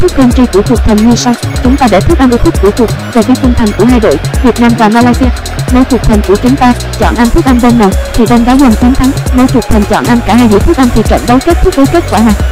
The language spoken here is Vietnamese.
thức tiên tri của cuộc thần như sau. Chúng ta để thức ăn yêu thích của cuộc về phía tinh thần của hai đội Việt Nam và Malaysia. Nếu cuộc thần của chúng ta chọn ăn thức ăn bên nào thì bên đó giành chiến thắng. Nếu cuộc thần chọn ăn cả hai đĩa thức ăn thì trận đấu kết thúc với kết quả nào?